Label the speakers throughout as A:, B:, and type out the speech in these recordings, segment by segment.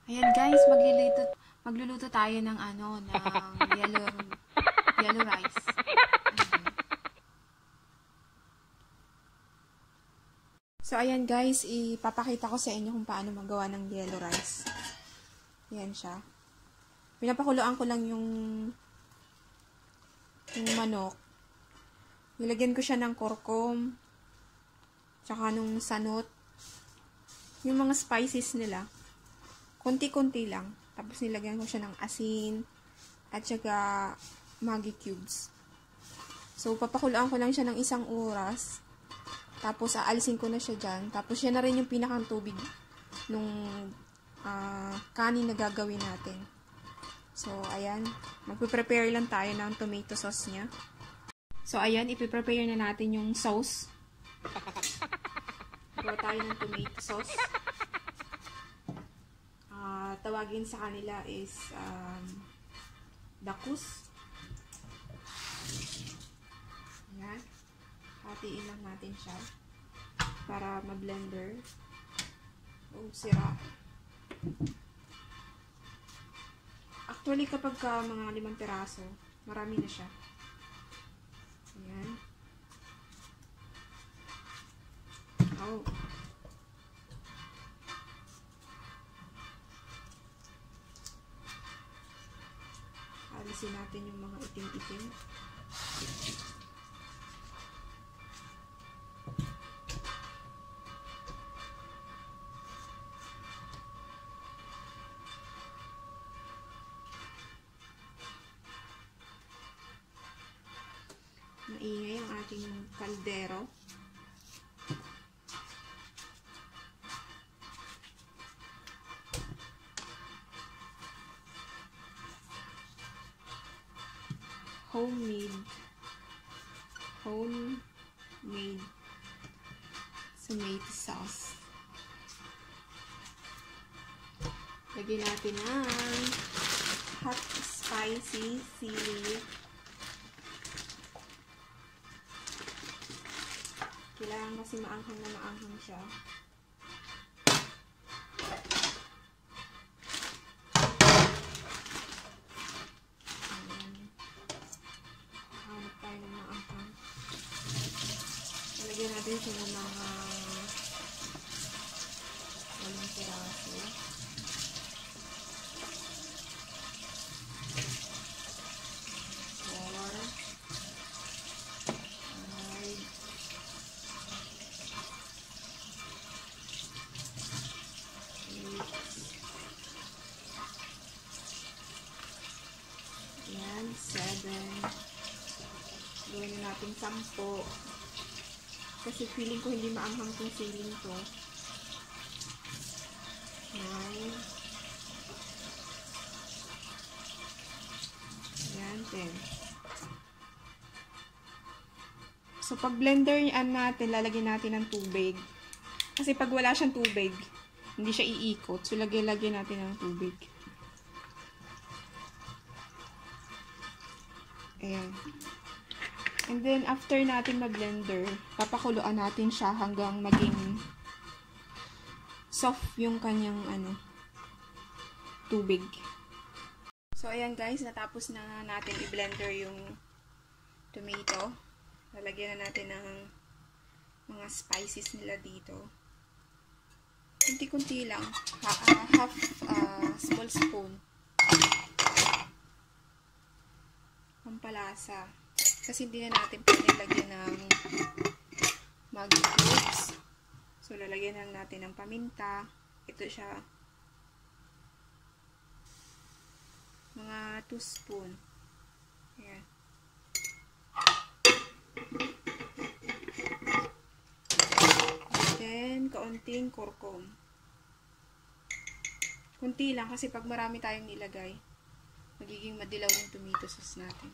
A: Ayan guys, magluluto tayo ng yellow rice. So ayan guys, ipapakita ko sa inyo kung paano magawa ng yellow rice. Ayan siya. Pinapakuluan ko lang yung manok. Nilagyan ko siya ng kurkum, tsaka nung sanot, yung mga spices nila. Kunti-kunti lang. Tapos nilagyan ko siya ng asin at saka Maggi cubes. So, papakuluan ko lang siya ng 1 oras. Tapos, aalisin ko na siya dyan. Tapos, yan na rin yung pinakang tubig nung kanin na gagawin natin. So, ayan. Magpe-prepare lang tayo ng tomato sauce niya. So, ayan. Ipiprepare na natin yung sauce. Gawa tayo ng tomato sauce. Tawagin sa kanila is dakus. Ayan. Hatiin lang natin siya para ma-blender. O, sira. Actually, kapag mga 5 piraso, marami na siya. Ayan. Oh. Alisin natin yung mga itim-itim. Maingay ang ating kaldero. Homemade tomato sauce. Lagyan natin ng hot spicy sili. Kailangan kasi maanghang na maanghang siya. Lagyan natin siya ng mga 8 piraso. Ayan, 7. Gawin natin 10. Kasi feeling ko hindi maanghang itong siling ko. 9. Ayan, 10. So, pag blender natin, lalagyan natin ng tubig. Kasi pag wala siyang tubig, hindi siya iikot. So, lagyan natin ng tubig. Ayan. And then, after natin ma-blender, papakuluan natin siya hanggang maging soft yung kanyang tubig. So, ayan guys, natapos na natin i-blender yung tomato. Lalagyan na natin ng mga spices nila dito. Kunti-kunti lang. Half small spoon. Pampalasa. Kasi hindi na natin pwede lagyan ng Maggi cubes. So, lalagyan lang natin ng paminta. Ito siya. Mga 2 spoon. Ayan. Then, kaunting kurkum. Kunti lang kasi pag marami tayong nilagay, magiging madilaw yung tomato sauce natin.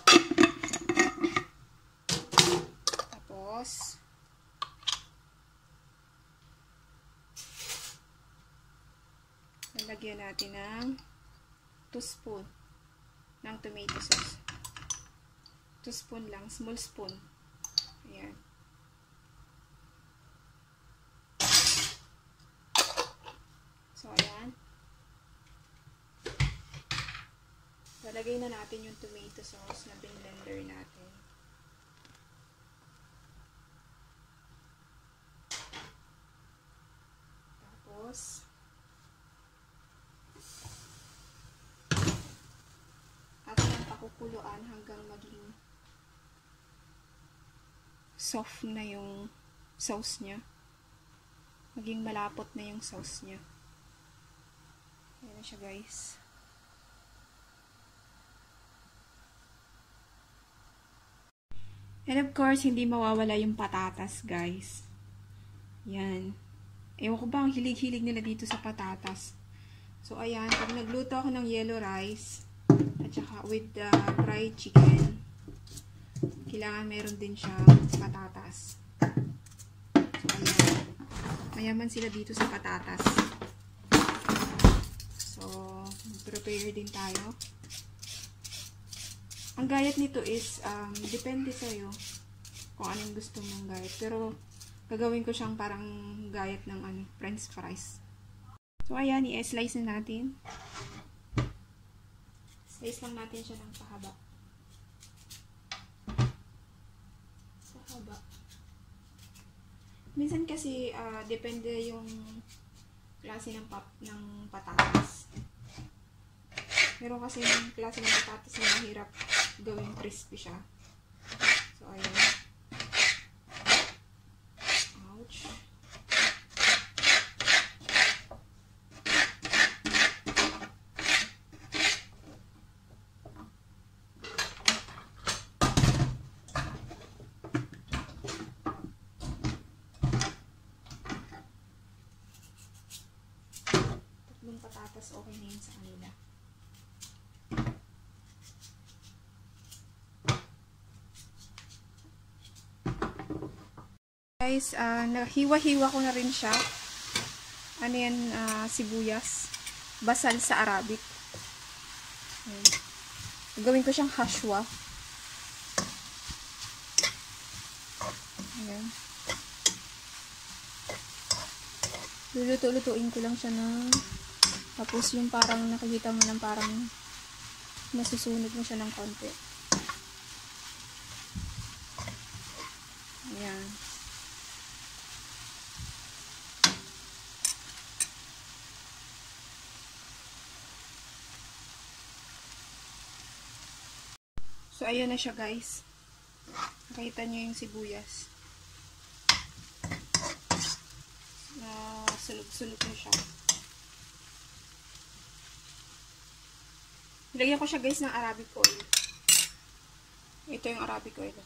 A: Tapos, lalagyan natin ng 2 spoon ng tomato sauce. 2 spoon lang, small spoon. Ayan. So, ayan. Lalagay na natin yung tomato sauce na blender natin. Tapos, atin ang pakukuluan hanggang maging soft na yung sauce niya. Maging malapot na yung sauce niya. Ayan na siya, guys. And of course, hindi mawawala yung patatas, guys. Yan. Ewan ko ba, ang hilig-hilig nila dito sa patatas. So, ayan. Pag nagluto ako ng yellow rice, at saka with the fried chicken, kailangan meron din siya patatas. So, ayan. Mayaman sila dito sa patatas. So, prepare din tayo. Ang gayat nito is, depende sa'yo kung anong gusto mong gayat. Pero, gagawin ko siyang parang gayat ng french fries. So, ayan, i-slice na natin. Slice lang natin siya ng pahaba. Pahaba. Minsan kasi, depende yung klase ng patatas. Pero kasi yung klase ng patatas na mahirap gawing crispy siya. So, ayan. Ouch. Tatlong patatas, okay na yun sa kanila. Guys, nahiwa-hiwa ko na rin siya. Ano yan, sibuyas. Basal sa Arabic. Ayan. Gagawin ko siyang hashwa. Ayan. Luluto-lutuin ko lang siya na tapos yung parang nakikita mo ng parang nasusunog mo siya ng konti. Ayan. So, ayan na siya, guys. Nakita nyo yung sibuyas. Sunog-sunog na siya. Nilagyan ko siya, guys, ng Arabic oil. Ito yung Arabic oil.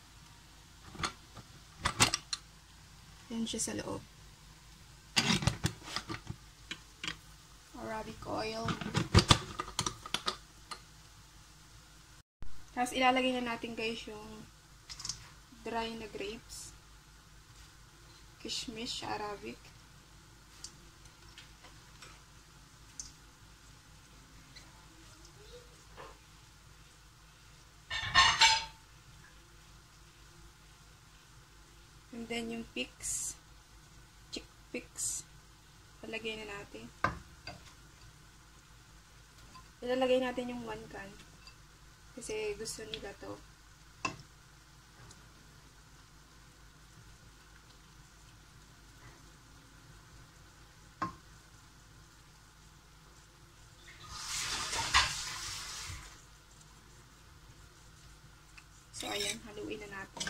A: Yan siya sa loob. Arabic oil. Tapos, ilalagay na natin, guys, yung dry na grapes. Kishmish, Arabic. And then, yung picks. Chickpeas. Palagay na natin. Ilalagay natin yung 1 can. Kasi gusto nila to. So, ayan. Haluin na natin.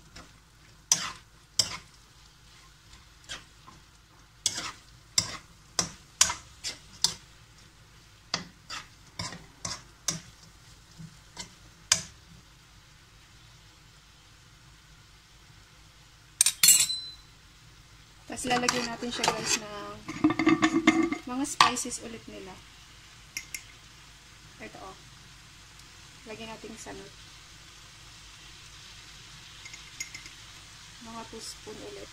A: Tapos lalagyan natin siya, guys, ng mga spices ulit nila. Ito, oh. Lagyan natin sanot. Mga 2 spoon ulit.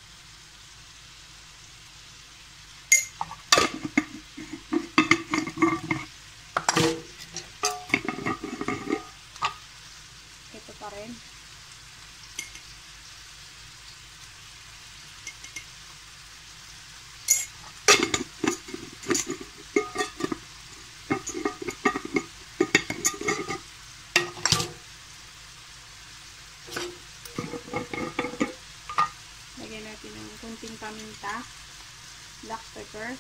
A: Ito pa rin. black pepper.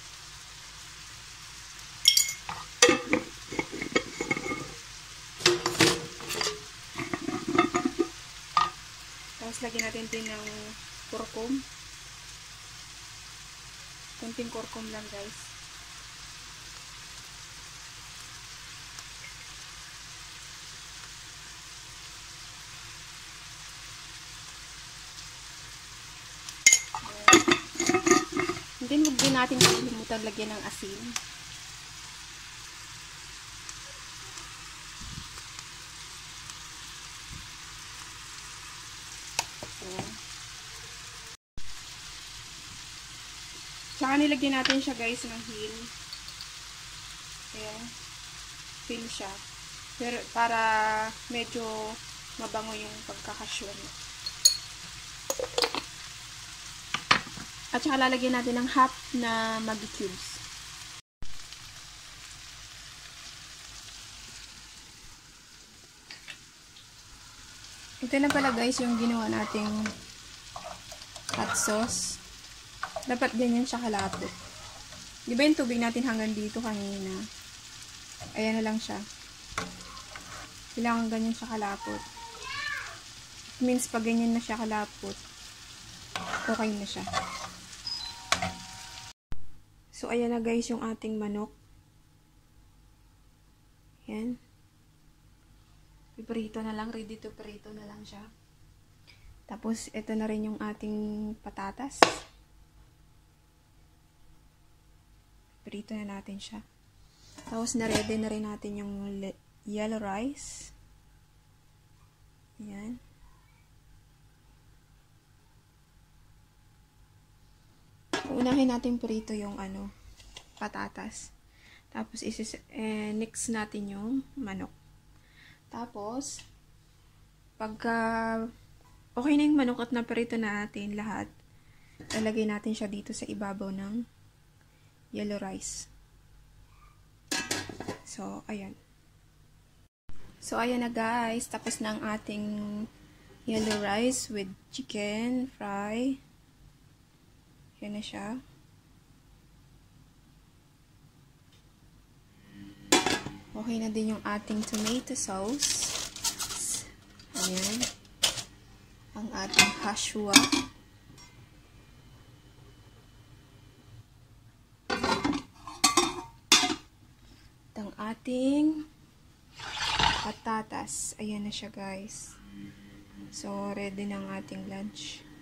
A: Tapos lagyan natin din ng kurkum. Kunting kurkum lang, guys. And then, huwag din natin kalimutan lagyan ng asin. Tsaka nilagyan natin siya, guys, ng hill. Ayan. Hill siya. Pero, para medyo mabango yung pagkakasyon. At saka lalagyan natin ng half na Maggi cubes. Ito na pala, guys, yung ginawa nating hot sauce. Dapat ganyan siya kalapot. Di ba yung tubig natin hanggang dito kanina? Ayan na lang siya. Kailangan ganyan siya kalapot. It means pag ganyan na siya kalapot, okay na siya. So, ayan na, guys, yung ating manok. Ayan. Piprito na lang. Ready to prito na lang siya. Tapos, ito na rin yung ating patatas. Prito na natin siya. Tapos, na-ready na rin natin yung yellow rice. Ayan. Unahin natin prito yung patatas. Tapos, next natin yung manok. Tapos, pagka okay na yung manok at naprito na natin lahat, lalagay natin siya dito sa ibabaw ng yellow rice. So, ayan. So, ayan na, guys. Tapos na ang ating yellow rice with chicken fry. Ayan na siya. Okay na din yung ating tomato sauce. Ayan. Ang ating hashua. Ang ating patatas. Ayan na siya, guys. So, ready na ang ating lunch.